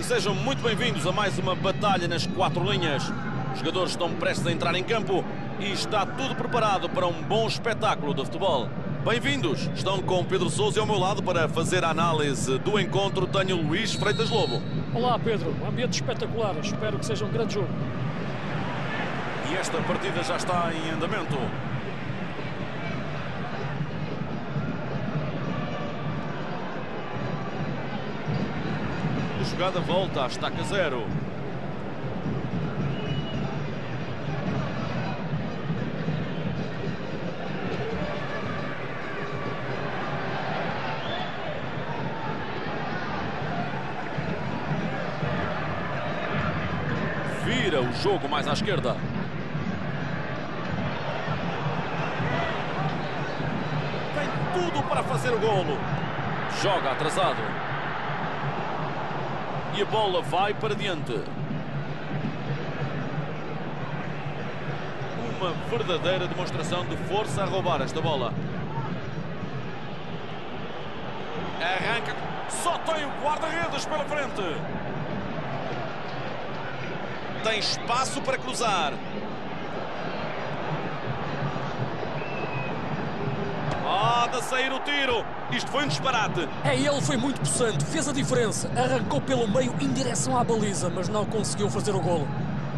Sejam muito bem-vindos a mais uma batalha nas quatro linhas. Os jogadores estão prestes a entrar em campo e está tudo preparado para um bom espetáculo de futebol. Bem-vindos! Estão com Pedro Sousa e ao meu lado para fazer a análise do encontro tenho Luís Freitas Lobo. Olá Pedro, um ambiente espetacular, espero que seja um grande jogo. E esta partida já está em andamento. A jogada volta, estaca 0. Vira o jogo mais à esquerda. Tem tudo para fazer o golo. Joga atrasado. E a bola vai para diante. Uma verdadeira demonstração de força a roubar esta bola. Arranca. Só tem o guarda-redes pela frente. Tem espaço para cruzar. De sair o tiro. Isto foi um disparate. Ele foi muito possante, fez a diferença. Arrancou pelo meio em direção à baliza, mas não conseguiu fazer o golo.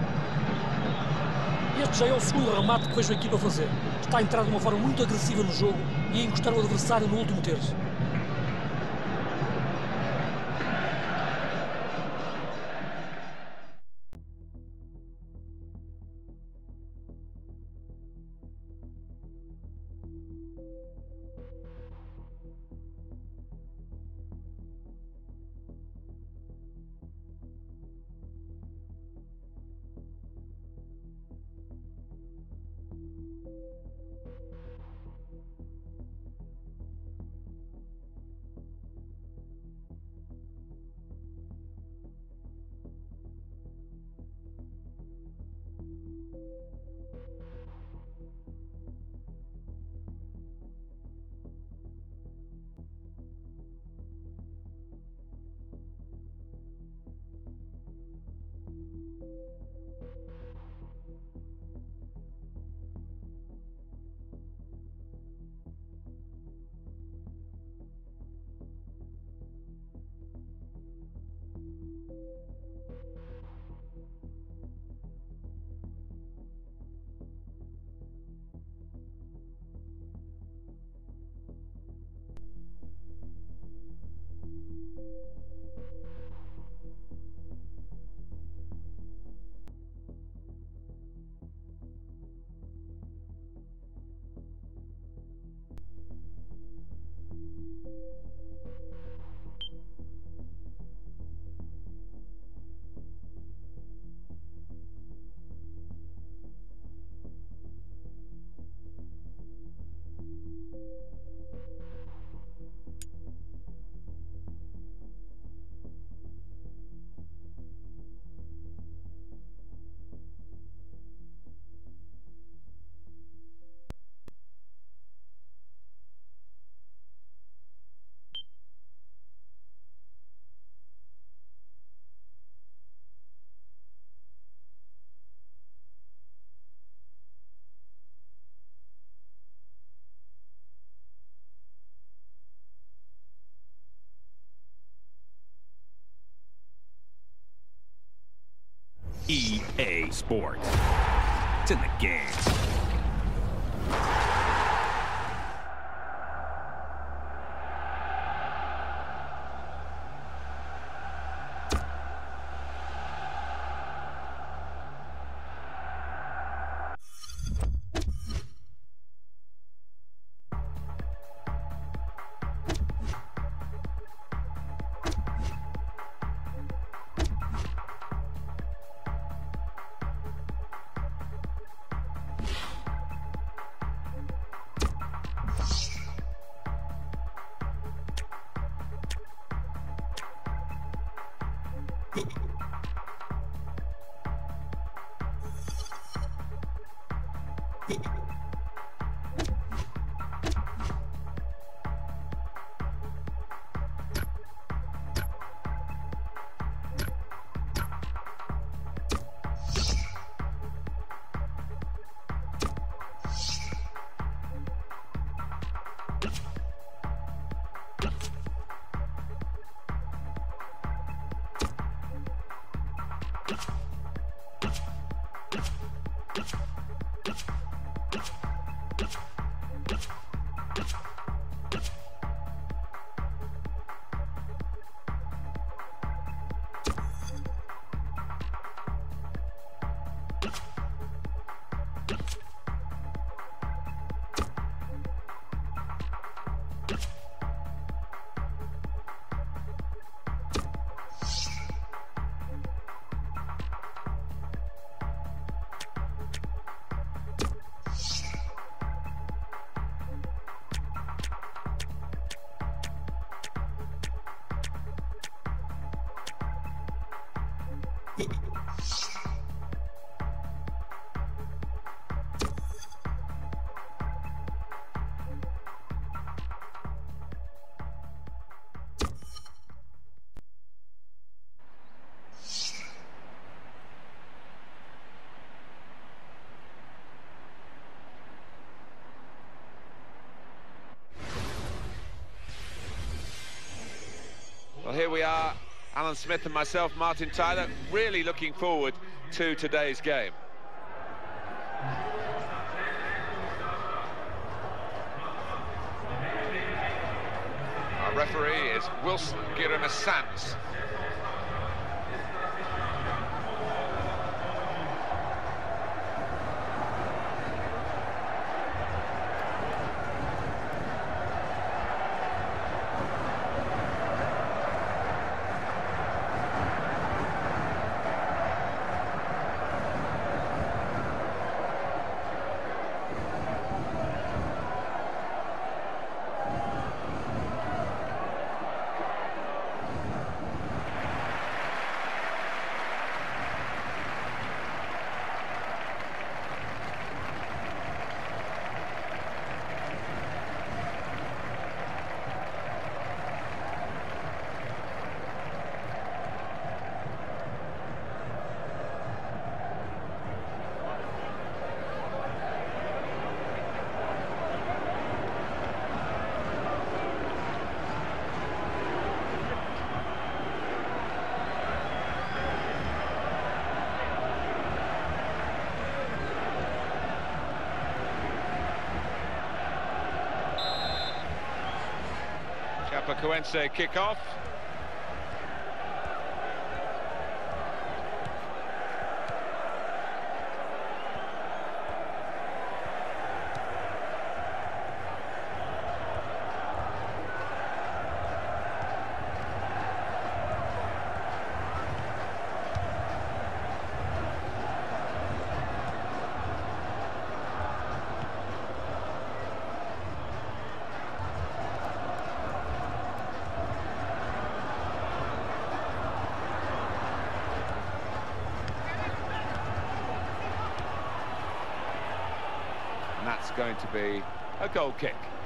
Este já é o segundo remate que vejo a equipa fazer. Está a entrar de uma forma muito agressiva no jogo e a encostar o adversário no último terço. EA Sports. It's in the game. Well, here we are, Alan Smith and myself, Martin Tyler, really looking forward to today's game. Our referee is Wilson Guiramas-Sanz. Chapecoense kick-off. And that's going to be a goal kick.